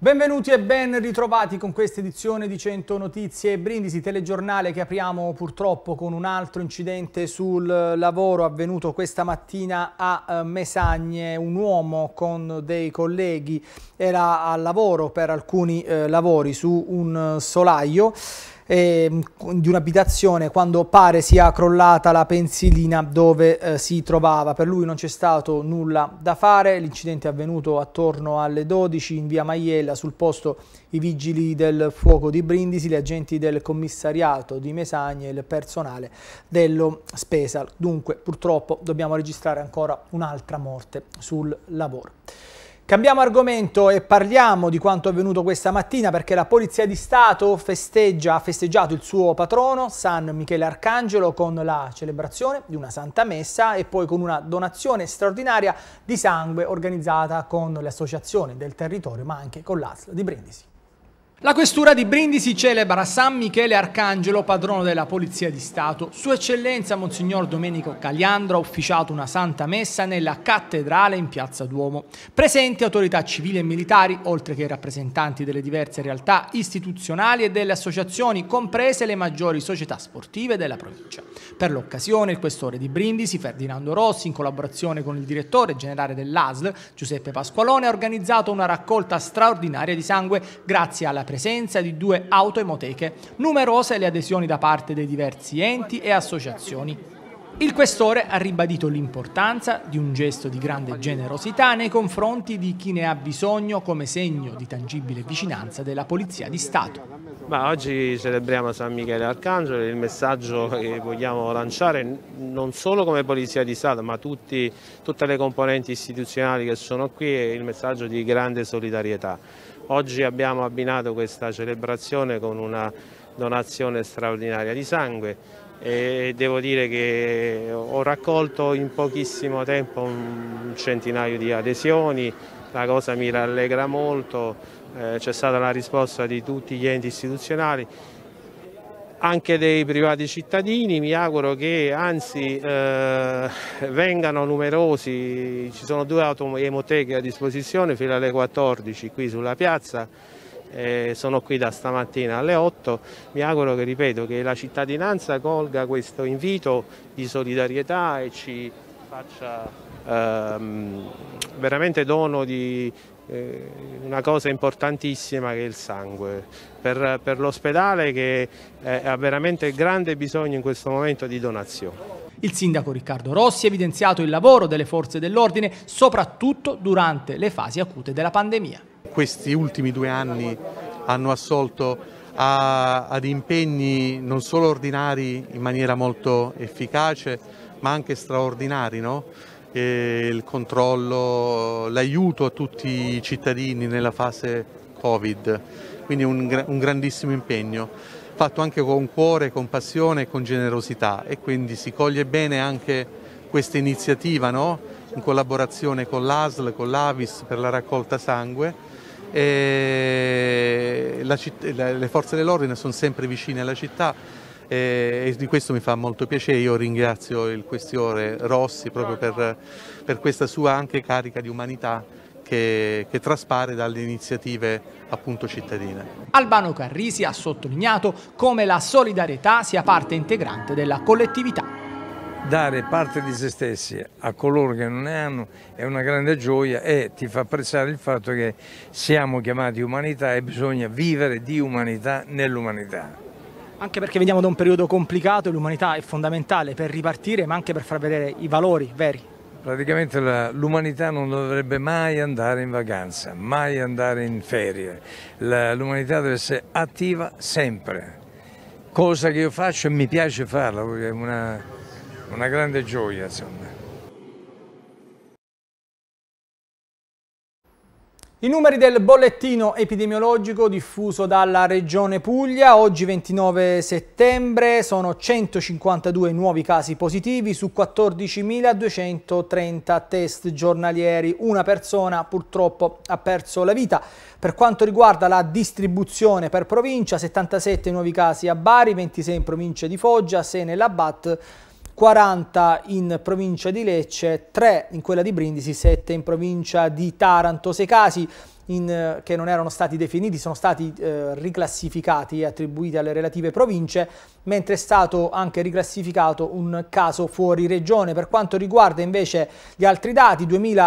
Benvenuti e ben ritrovati con questa edizione di 100 Notizie Brindisi, telegiornale che apriamo purtroppo con un altro incidente sul lavoro avvenuto questa mattina a Mesagne. Un uomo con dei colleghi era al lavoro per alcuni lavori su un solaio di un'abitazione quando pare sia crollata la pensilina dove si trovava. Per lui non c'è stato nulla da fare. L'incidente è avvenuto attorno alle 12 in via Maiella. Sul posto i vigili del fuoco di Brindisi, gli agenti del commissariato di Mesagne e il personale dello Spesal. Dunque purtroppo dobbiamo registrare ancora un'altra morte sul lavoro. Cambiamo argomento e parliamo di quanto avvenuto questa mattina, perché la Polizia di Stato ha festeggiato il suo patrono, San Michele Arcangelo, con la celebrazione di una Santa Messa e poi con una donazione straordinaria di sangue organizzata con le associazioni del territorio, ma anche con l'ASL di Brindisi. La Questura di Brindisi celebra San Michele Arcangelo, patrono della Polizia di Stato. Sua Eccellenza Monsignor Domenico Caliandro ha ufficiato una Santa Messa nella cattedrale in Piazza Duomo. Presenti autorità civili e militari, oltre che rappresentanti delle diverse realtà istituzionali e delle associazioni, comprese le maggiori società sportive della provincia. Per l'occasione il questore di Brindisi, Ferdinando Rossi, in collaborazione con il direttore generale dell'ASL, Giuseppe Pasqualone, ha organizzato una raccolta straordinaria di sangue grazie alla presenza di 2 autoemoteche, numerose le adesioni da parte dei diversi enti e associazioni. Il questore ha ribadito l'importanza di un gesto di grande generosità nei confronti di chi ne ha bisogno come segno di tangibile vicinanza della Polizia di Stato. Oggi celebriamo San Michele Arcangelo. Il messaggio che vogliamo lanciare non solo come Polizia di Stato, ma tutte le componenti istituzionali che sono qui, è il messaggio di grande solidarietà. Oggi abbiamo abbinato questa celebrazione con una donazione straordinaria di sangue e devo dire che ho raccolto in pochissimo tempo un centinaio di adesioni. La cosa mi rallegra molto, c'è stata la risposta di tutti gli enti istituzionali, anche dei privati cittadini. Mi auguro che anzi vengano numerosi. Ci sono 2 autoemoteche a disposizione fino alle 14 qui sulla piazza, sono qui da stamattina alle 8. Mi auguro che, ripeto, che la cittadinanza colga questo invito di solidarietà e ci faccia veramente dono di una cosa importantissima che è il sangue per l'ospedale, che ha veramente grande bisogno in questo momento di donazioni. Il sindaco Riccardo Rossi ha evidenziato il lavoro delle forze dell'ordine soprattutto durante le fasi acute della pandemia. Questi ultimi 2 anni hanno assolto ad impegni non solo ordinari in maniera molto efficace, ma anche straordinari, no? Il controllo, l'aiuto a tutti i cittadini nella fase Covid, quindi un grandissimo impegno, fatto anche con cuore, con passione e con generosità, e quindi si coglie bene anche questa iniziativa, no? In collaborazione con l'ASL, con l'Avis per la raccolta sangue. Le forze dell'ordine sono sempre vicine alla città e di questo mi fa molto piacere. Io ringrazio il questore Rossi proprio per questa sua anche carica di umanità che traspare dalle iniziative appunto cittadine. Albano Carrisi ha sottolineato come la solidarietà sia parte integrante della collettività. Dare parte di se stessi a coloro che non ne hanno è una grande gioia e ti fa apprezzare il fatto che siamo chiamati umanità e bisogna vivere di umanità nell'umanità. Anche perché veniamo da un periodo complicato e l'umanità è fondamentale per ripartire, ma anche per far vedere i valori veri. Praticamente l'umanità non dovrebbe mai andare in vacanza, mai andare in ferie. L'umanità deve essere attiva sempre, cosa che io faccio e mi piace farla perché è una grande gioia, insomma. I numeri del bollettino epidemiologico diffuso dalla Regione Puglia: oggi 29 settembre sono 152 nuovi casi positivi su 14.230 test giornalieri. Una persona purtroppo ha perso la vita. Per quanto riguarda la distribuzione per provincia, 77 nuovi casi a Bari, 26 in provincia di Foggia, 6 nella BAT, 40 in provincia di Lecce, 3 in quella di Brindisi, 7 in provincia di Taranto. 6 casi che non erano stati definiti sono stati riclassificati e attribuiti alle relative province, mentre è stato anche riclassificato un caso fuori regione. Per quanto riguarda invece gli altri dati,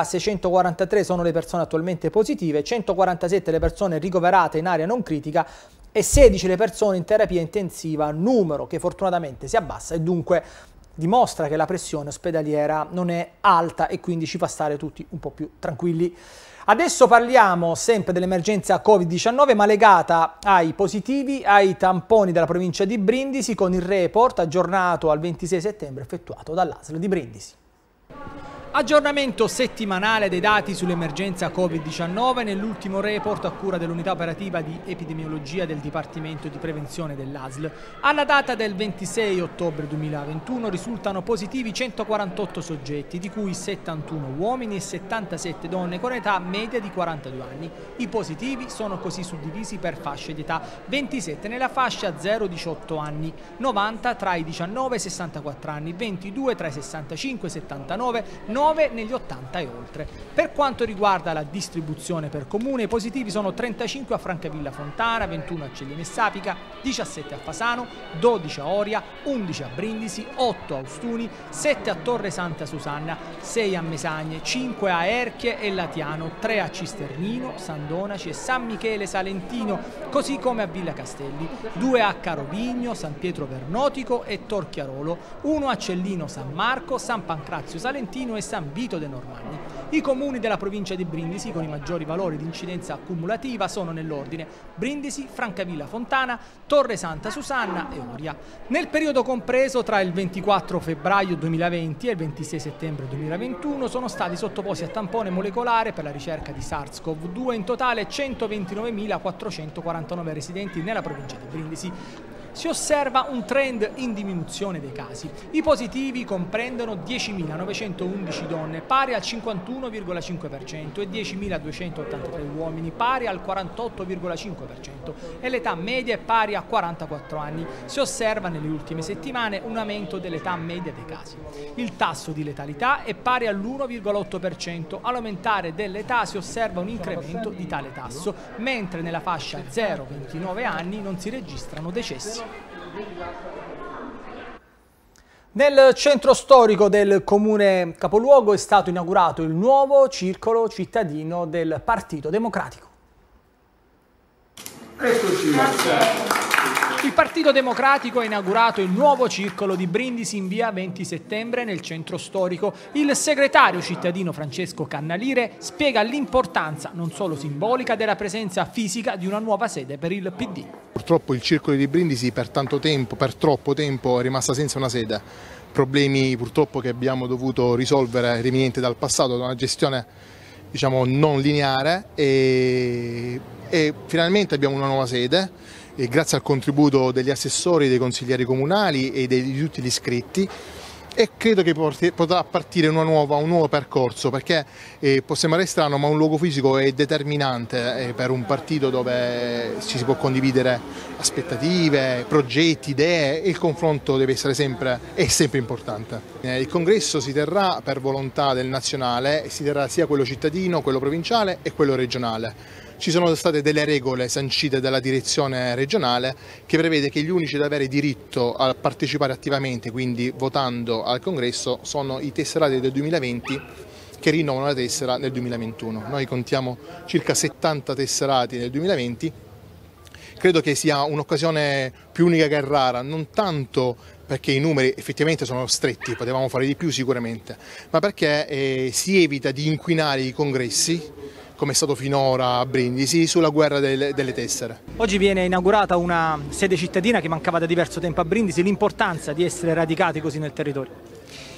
2.643 sono le persone attualmente positive, 147 le persone ricoverate in area non critica e 16 le persone in terapia intensiva, numero che fortunatamente si abbassa e dunque dimostra che la pressione ospedaliera non è alta e quindi ci fa stare tutti un po' più tranquilli. Adesso parliamo sempre dell'emergenza Covid-19, ma legata ai positivi, ai tamponi della provincia di Brindisi, con il report aggiornato al 26 settembre effettuato dall'ASL di Brindisi. Aggiornamento settimanale dei dati sull'emergenza Covid-19 nell'ultimo report a cura dell'unità operativa di epidemiologia del Dipartimento di Prevenzione dell'ASL. Alla data del 26 ottobre 2021 risultano positivi 148 soggetti, di cui 71 uomini e 77 donne con età media di 42 anni. I positivi sono così suddivisi per fasce di età: 27 nella fascia 0-18 anni, 90 tra i 19 e i 64 anni, 22 tra i 65 e i 79, 9 negli 80 e oltre. Per quanto riguarda la distribuzione per comune, i positivi sono 35 a Francavilla Fontana, 21 a Ceglie Messapica, 17 a Fasano, 12 a Oria, 11 a Brindisi, 8 a Ostuni, 7 a Torre Santa Susanna, 6 a Mesagne, 5 a Erchie e Latiano, 3 a Cisternino, San Donaci e San Michele Salentino, così come a Villa Castelli, 2 a Carovigno, San Pietro Vernotico e Torchiarolo, 1 a Cellino San Marco, San Pancrazio Salentino e San Vito de' Normanni. I comuni della provincia di Brindisi con i maggiori valori di incidenza accumulativa sono nell'ordine Brindisi, Francavilla Fontana, Torre Santa Susanna e Oria. Nel periodo compreso tra il 24 febbraio 2020 e il 26 settembre 2021 sono stati sottoposti a tampone molecolare per la ricerca di SARS-CoV-2 in totale 129.449 residenti nella provincia di Brindisi. Si osserva un trend in diminuzione dei casi. I positivi comprendono 10.911 donne, pari al 51,5%, e 10.283 uomini, pari al 48,5%, e l'età media è pari a 44 anni. Si osserva nelle ultime settimane un aumento dell'età media dei casi. Il tasso di letalità è pari all'1,8%. All'aumentare dell'età si osserva un incremento di tale tasso, mentre nella fascia 0-29 anni non si registrano decessi. Nel centro storico del comune capoluogo è stato inaugurato il nuovo circolo cittadino del Partito Democratico. Eccoci. Il Partito Democratico ha inaugurato il nuovo circolo di Brindisi in via 20 settembre nel centro storico. Il segretario cittadino Francesco Cannalire spiega l'importanza non solo simbolica della presenza fisica di una nuova sede per il PD. Purtroppo il circolo di Brindisi per troppo tempo è rimasta senza una sede. Problemi purtroppo che abbiamo dovuto risolvere rivenienti dal passato, da una gestione non lineare, e finalmente abbiamo una nuova sede. E grazie al contributo degli assessori, dei consiglieri comunali e di tutti gli iscritti, e credo che potrà partire un nuovo percorso, perché può sembrare strano, ma un luogo fisico è determinante per un partito dove ci si può condividere aspettative, progetti, idee, e il confronto è sempre importante. Il congresso si terrà per volontà del nazionale, si terrà sia quello cittadino, quello provinciale e quello regionale. Ci sono state delle regole sancite dalla direzione regionale che prevede che gli unici ad avere diritto a partecipare attivamente, quindi votando al congresso, sono i tesserati del 2020 che rinnovano la tessera nel 2021. Noi contiamo circa 70 tesserati nel 2020. Credo che sia un'occasione più unica che rara, non tanto perché i numeri effettivamente sono stretti, potevamo fare di più sicuramente, ma perché si evita di inquinare i congressi, come è stato finora a Brindisi, sulla guerra delle tessere. Oggi viene inaugurata una sede cittadina che mancava da diverso tempo a Brindisi. L'importanza di essere radicati così nel territorio?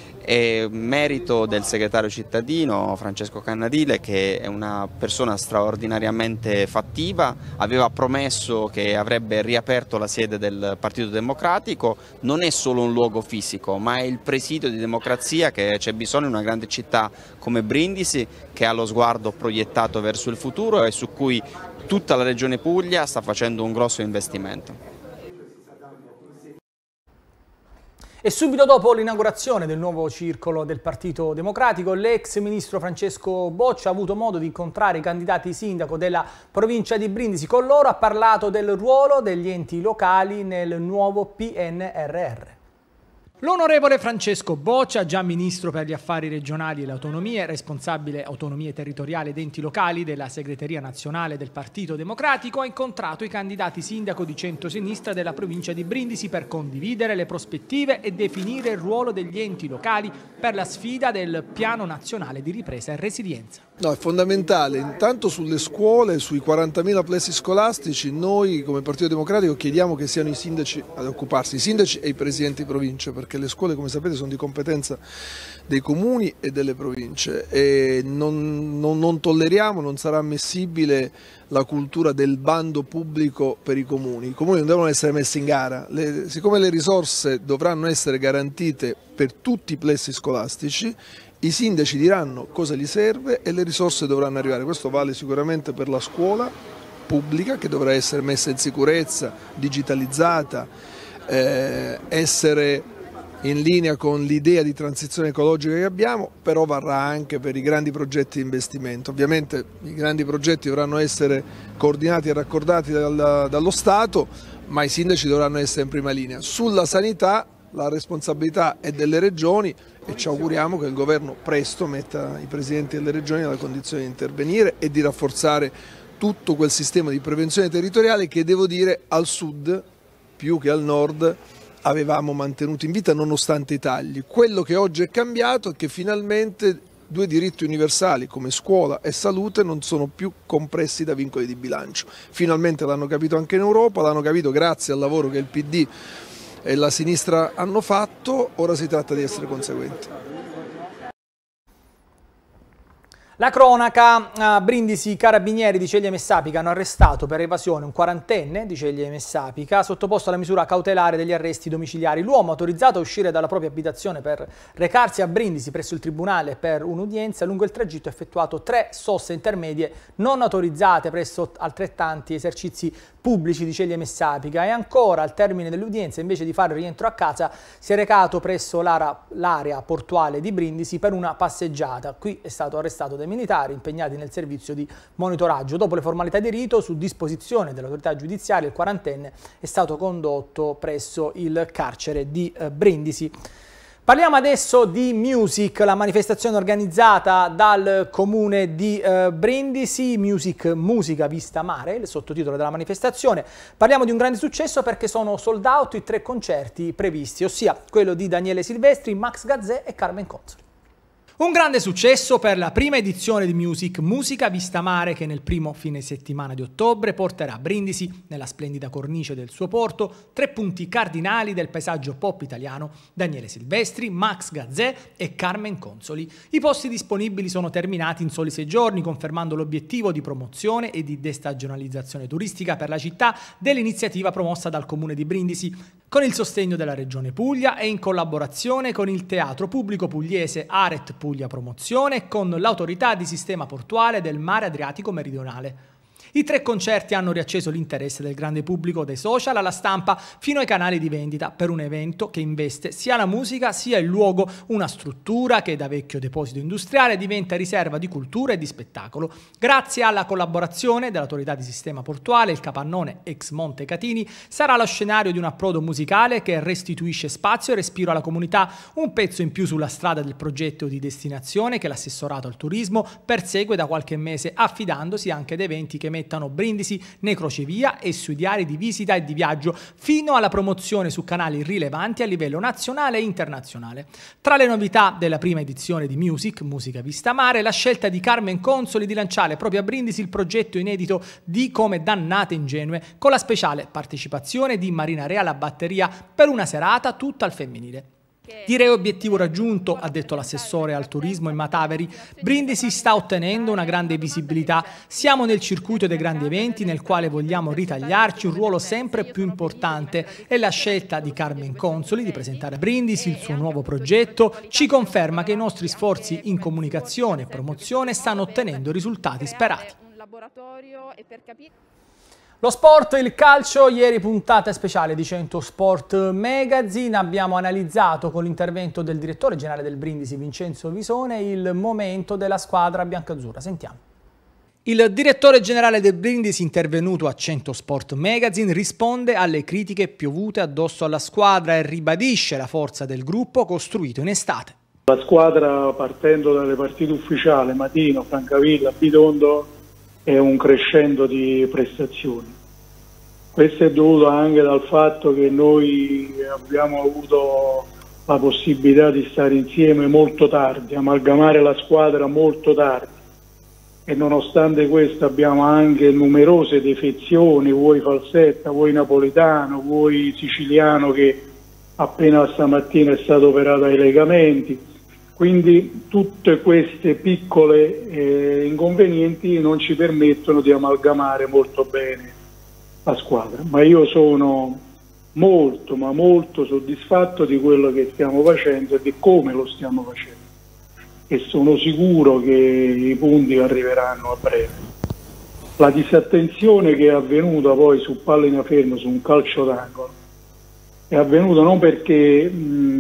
È merito del segretario cittadino Francesco Cannadile, che è una persona straordinariamente fattiva, aveva promesso che avrebbe riaperto la sede del Partito Democratico. Non è solo un luogo fisico, ma è il presidio di democrazia che c'è bisogno in una grande città come Brindisi, che ha lo sguardo proiettato verso il futuro e su cui tutta la Regione Puglia sta facendo un grosso investimento. E subito dopo l'inaugurazione del nuovo circolo del Partito Democratico, l'ex ministro Francesco Boccia ha avuto modo di incontrare i candidati sindaco della provincia di Brindisi. Con loro ha parlato del ruolo degli enti locali nel nuovo PNRR. L'onorevole Francesco Boccia, già ministro per gli affari regionali e le autonomie, responsabile autonomie territoriali ed enti locali della segreteria nazionale del Partito Democratico, ha incontrato i candidati sindaco di centrosinistra della provincia di Brindisi per condividere le prospettive e definire il ruolo degli enti locali per la sfida del Piano Nazionale di Ripresa e Resilienza. No, è fondamentale. Intanto sulle scuole, sui 40.000 plessi scolastici, noi come Partito Democratico chiediamo che siano i sindaci ad occuparsi, i sindaci e i presidenti di provincia, perché le scuole, come sapete, sono di competenza dei comuni e delle province e non tolleriamo, non sarà ammissibile la cultura del bando pubblico per i comuni. I comuni non devono essere messi in gara, siccome le risorse dovranno essere garantite per tutti i plessi scolastici, i sindaci diranno cosa gli serve e le risorse dovranno arrivare. Questo vale sicuramente per la scuola pubblica, che dovrà essere messa in sicurezza, digitalizzata, essere in linea con l'idea di transizione ecologica che abbiamo, però varrà anche per i grandi progetti di investimento. Ovviamente i grandi progetti dovranno essere coordinati e raccordati dallo Stato, ma i sindaci dovranno essere in prima linea. Sulla sanità la responsabilità è delle regioni e ci auguriamo che il governo presto metta i presidenti delle regioni nella condizione di intervenire e di rafforzare tutto quel sistema di prevenzione territoriale che, devo dire, al sud più che al nord avevamo mantenuto in vita nonostante i tagli. Quello che oggi è cambiato è che finalmente due diritti universali come scuola e salute non sono più compressi da vincoli di bilancio. Finalmente l'hanno capito anche in Europa, l'hanno capito grazie al lavoro che il PD e la sinistra hanno fatto, ora si tratta di essere conseguenti. La cronaca: a Brindisi i carabinieri di Ceglie Messapica hanno arrestato per evasione un quarantenne di Ceglie Messapica, sottoposto alla misura cautelare degli arresti domiciliari. L'uomo, autorizzato a uscire dalla propria abitazione per recarsi a Brindisi presso il tribunale per un'udienza, lungo il tragitto ha effettuato 3 soste intermedie non autorizzate presso altrettanti esercizi pubblici di Ceglie Messapica e ancora, al termine dell'udienza, invece di fare rientro a casa, si è recato presso l'area portuale di Brindisi per una passeggiata. Qui è stato arrestato dai militari impegnati nel servizio di monitoraggio. Dopo le formalità di rito, su disposizione dell'autorità giudiziaria, il quarantenne è stato condotto presso il carcere di Brindisi. Parliamo adesso di Music, la manifestazione organizzata dal comune di Brindisi, Musica Vista Mare, il sottotitolo della manifestazione. Parliamo di un grande successo perché sono sold out i 3 concerti previsti, ossia quello di Daniele Silvestri, Max Gazzè e Carmen Consoli. Un grande successo per la prima edizione di Musica Vista Mare, che nel primo fine settimana di ottobre porterà a Brindisi, nella splendida cornice del suo porto, 3 punti cardinali del paesaggio pop italiano: Daniele Silvestri, Max Gazzè e Carmen Consoli. I posti disponibili sono terminati in soli 6 giorni, confermando l'obiettivo di promozione e di destagionalizzazione turistica per la città dell'iniziativa promossa dal comune di Brindisi, con il sostegno della Regione Puglia e in collaborazione con il Teatro Pubblico Pugliese Aret Puglia Promozione e con l'Autorità di Sistema Portuale del Mare Adriatico Meridionale. I 3 concerti hanno riacceso l'interesse del grande pubblico, dai social alla stampa fino ai canali di vendita, per un evento che investe sia la musica sia il luogo, una struttura che da vecchio deposito industriale diventa riserva di cultura e di spettacolo. Grazie alla collaborazione dell'Autorità di Sistema Portuale, il capannone ex Monte Catini sarà lo scenario di un approdo musicale che restituisce spazio e respiro alla comunità, un pezzo in più sulla strada del progetto di destinazione che l'assessorato al turismo persegue da qualche mese, affidandosi anche ad eventi che mettano Brindisi nei crocevia e sui diari di visita e di viaggio, fino alla promozione su canali rilevanti a livello nazionale e internazionale. Tra le novità della prima edizione di Musica Vista Mare, la scelta di Carmen Consoli di lanciare proprio a Brindisi il progetto inedito di Come Dannate Ingenue, con la speciale partecipazione di Marina Re alla batteria per una serata tutta al femminile. Direi obiettivo raggiunto, ha detto l'assessore al turismo in Mataveri. Brindisi sta ottenendo una grande visibilità. Siamo nel circuito dei grandi eventi nel quale vogliamo ritagliarci un ruolo sempre più importante e la scelta di Carmen Consoli di presentare a Brindisi il suo nuovo progetto ci conferma che i nostri sforzi in comunicazione e promozione stanno ottenendo i risultati sperati. Lo sport, il calcio, ieri puntata speciale di 100 Sport Magazine, abbiamo analizzato con l'intervento del direttore generale del Brindisi Vincenzo Visone il momento della squadra biancazzurra. Sentiamo. Il direttore generale del Brindisi, intervenuto a 100 Sport Magazine, risponde alle critiche piovute addosso alla squadra e ribadisce la forza del gruppo costruito in estate. La squadra, partendo dalle partite ufficiali, Matino, Francavilla, Bitondo, è un crescendo di prestazioni. Questo è dovuto anche dal fatto che noi abbiamo avuto la possibilità di stare insieme molto tardi, amalgamare la squadra molto tardi, e nonostante questo abbiamo anche numerose defezioni, vuoi Falsetta, vuoi Napolitano, vuoi Siciliano che appena stamattina è stato operato ai legamenti. Quindi tutte queste piccole inconvenienti non ci permettono di amalgamare molto bene la squadra, ma io sono molto ma molto soddisfatto di quello che stiamo facendo e di come lo stiamo facendo, e sono sicuro che i punti arriveranno a breve. La disattenzione che è avvenuta poi su pallina ferma, su un calcio d'angolo, è avvenuta non perché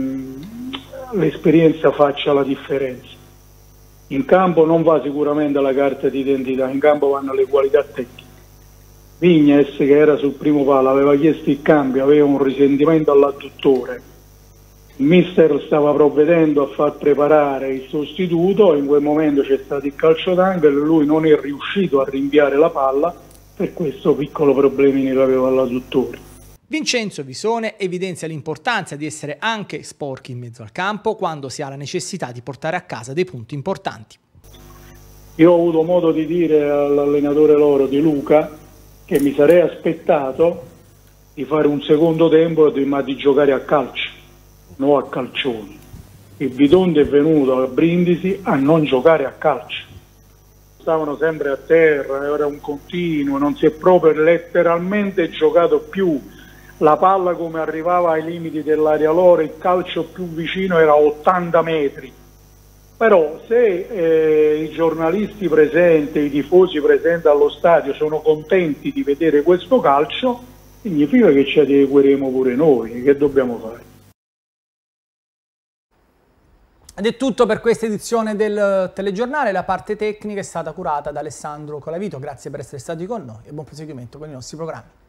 l'esperienza faccia la differenza. In campo non va sicuramente la carta di identità, in campo vanno le qualità tecniche. Vignes, che era sul primo palo, aveva chiesto il cambio, aveva un risentimento all'adduttore. Il mister stava provvedendo a far preparare il sostituto, in quel momento c'è stato il calcio d'angolo e lui non è riuscito a rinviare la palla per questo piccolo problemino che aveva all'adduttore. Vincenzo Visone evidenzia l'importanza di essere anche sporchi in mezzo al campo quando si ha la necessità di portare a casa dei punti importanti. Io ho avuto modo di dire all'allenatore loro, di Luca, che mi sarei aspettato di fare un secondo tempo ma di giocare a calcio, non a calcioni. Il Bitondo è venuto a Brindisi a non giocare a calcio. Stavano sempre a terra, era un continuo, non si è proprio letteralmente giocato più. La palla come arrivava ai limiti dell'area loro, il calcio più vicino era a 80 metri. Però se i giornalisti presenti, i tifosi presenti allo stadio sono contenti di vedere questo calcio, significa che ci adegueremo pure noi. Che dobbiamo fare? Ed è tutto per questa edizione del telegiornale. La parte tecnica è stata curata da Alessandro Colavito. Grazie per essere stati con noi e buon proseguimento con i nostri programmi.